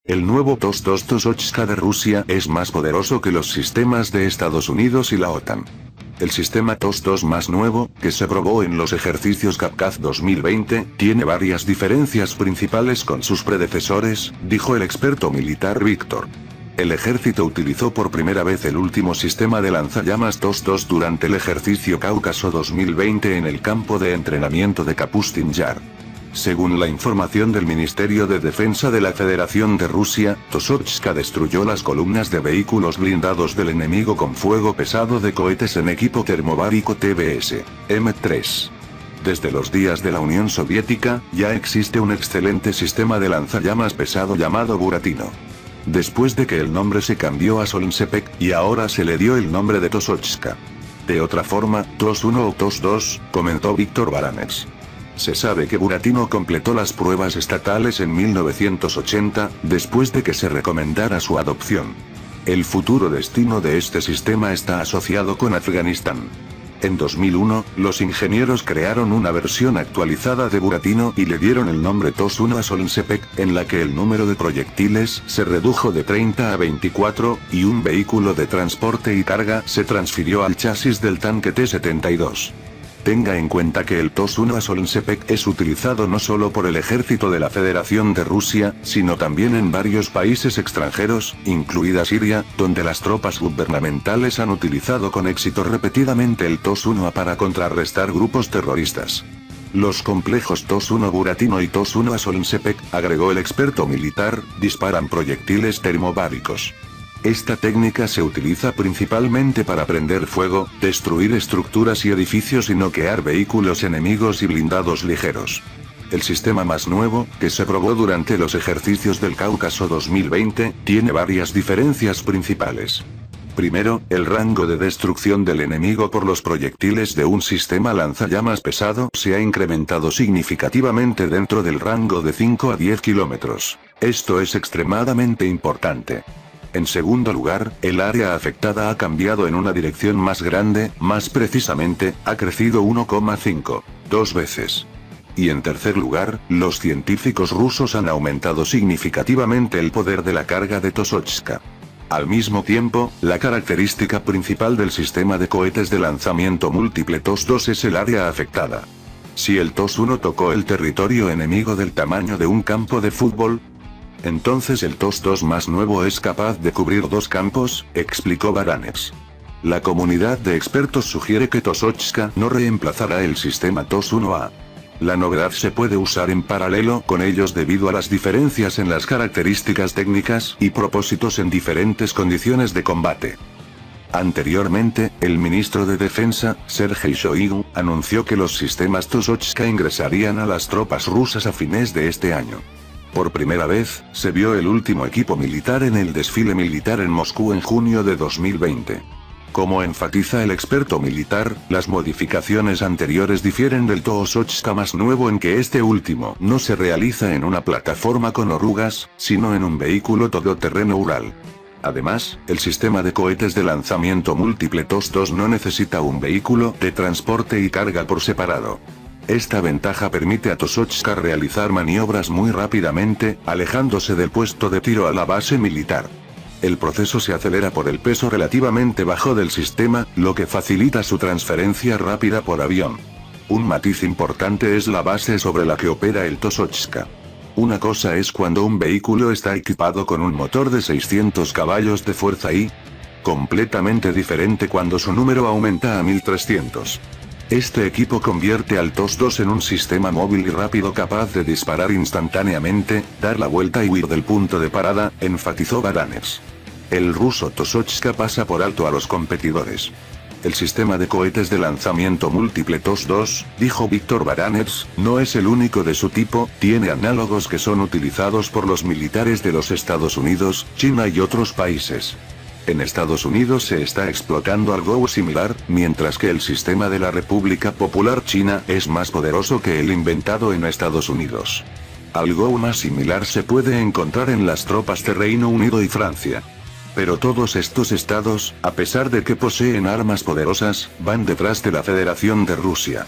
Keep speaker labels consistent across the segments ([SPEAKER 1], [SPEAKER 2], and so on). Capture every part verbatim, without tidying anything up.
[SPEAKER 1] El nuevo TOS dos Tosochka de Rusia es más poderoso que los sistemas de Estados Unidos y la OTAN. El sistema TOS dos más nuevo, que se probó en los ejercicios Kavkaz dos mil veinte, tiene varias diferencias principales con sus predecesores, dijo el experto militar Víctor. El ejército utilizó por primera vez el último sistema de lanzallamas TOS dos durante el ejercicio Cáucaso dos mil veinte en el campo de entrenamiento de Kapustin Yar. Según la información del Ministerio de Defensa de la Federación de Rusia, Tosochka destruyó las columnas de vehículos blindados del enemigo con fuego pesado de cohetes en equipo termobárico T B S M tres. Desde los días de la Unión Soviética, ya existe un excelente sistema de lanzallamas pesado llamado Buratino. Después de que el nombre se cambió a Solnsepek, y ahora se le dio el nombre de Tosochka. De otra forma, TOS uno o TOS dos, comentó Víctor Baranets. Se sabe que Buratino completó las pruebas estatales en mil novecientos ochenta, después de que se recomendara su adopción. El futuro destino de este sistema está asociado con Afganistán. En dos mil uno, los ingenieros crearon una versión actualizada de Buratino y le dieron el nombre TOS uno a Solnsepek, en la que el número de proyectiles se redujo de treinta a veinticuatro, y un vehículo de transporte y carga se transfirió al chasis del tanque T setenta y dos. Tenga en cuenta que el TOS uno a Solnsepek es utilizado no solo por el ejército de la Federación de Rusia, sino también en varios países extranjeros, incluida Siria, donde las tropas gubernamentales han utilizado con éxito repetidamente el TOS uno a para contrarrestar grupos terroristas. Los complejos TOS uno Buratino y TOS uno a Solnsepek, agregó el experto militar, disparan proyectiles termobáricos. Esta técnica se utiliza principalmente para prender fuego, destruir estructuras y edificios y noquear vehículos enemigos y blindados ligeros. El sistema más nuevo, que se probó durante los ejercicios del Cáucaso dos mil veinte, tiene varias diferencias principales. Primero, el rango de destrucción del enemigo por los proyectiles de un sistema lanzallamas pesado se ha incrementado significativamente dentro del rango de cinco a diez kilómetros. Esto es extremadamente importante. En segundo lugar, el área afectada ha cambiado en una dirección más grande, más precisamente, ha crecido uno coma cinco, dos veces. Y en tercer lugar, los científicos rusos han aumentado significativamente el poder de la carga de Tosochka. Al mismo tiempo, la característica principal del sistema de cohetes de lanzamiento múltiple TOS dos es el área afectada. Si el TOS uno tocó el territorio enemigo del tamaño de un campo de fútbol, entonces el TOS dos más nuevo es capaz de cubrir dos campos, explicó Baranets. La comunidad de expertos sugiere que Tosochka no reemplazará el sistema TOS uno A. La novedad se puede usar en paralelo con ellos debido a las diferencias en las características técnicas y propósitos en diferentes condiciones de combate. Anteriormente, el ministro de Defensa, Sergei Shoigu, anunció que los sistemas Tosochka ingresarían a las tropas rusas a fines de este año. Por primera vez, se vio el último equipo militar en el desfile militar en Moscú en junio de dos mil veinte. Como enfatiza el experto militar, las modificaciones anteriores difieren del Tosochka más nuevo en que este último no se realiza en una plataforma con orugas, sino en un vehículo todoterreno Ural. Además, el sistema de cohetes de lanzamiento múltiple TOS dos no necesita un vehículo de transporte y carga por separado. Esta ventaja permite a Tosochka realizar maniobras muy rápidamente, alejándose del puesto de tiro a la base militar. El proceso se acelera por el peso relativamente bajo del sistema, lo que facilita su transferencia rápida por avión. Un matiz importante es la base sobre la que opera el Tosochka. Una cosa es cuando un vehículo está equipado con un motor de seiscientos caballos de fuerza y completamente diferente cuando su número aumenta a mil trescientos. Este equipo convierte al TOS dos en un sistema móvil y rápido capaz de disparar instantáneamente, dar la vuelta y huir del punto de parada, enfatizó Baranets. El ruso Tosochka pasa por alto a los competidores. El sistema de cohetes de lanzamiento múltiple TOS dos, dijo Víctor Baranets, no es el único de su tipo, tiene análogos que son utilizados por los militares de los Estados Unidos, China y otros países. En Estados Unidos se está explotando algo similar, mientras que el sistema de la República Popular China es más poderoso que el inventado en Estados Unidos. Algo más similar se puede encontrar en las tropas de Reino Unido y Francia. Pero todos estos estados, a pesar de que poseen armas poderosas, van detrás de la Federación de Rusia.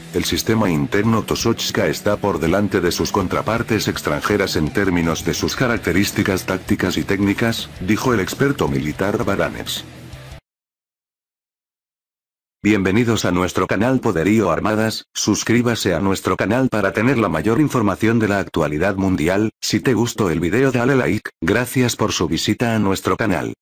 [SPEAKER 1] El sistema interno Tosochka está por delante de sus contrapartes extranjeras en términos de sus características tácticas y técnicas, dijo el experto militar Baranes. Bienvenidos a nuestro canal Poderío Armadas, suscríbase a nuestro canal para tener la mayor información de la actualidad mundial. Si te gustó el video dale like, gracias por su visita a nuestro canal.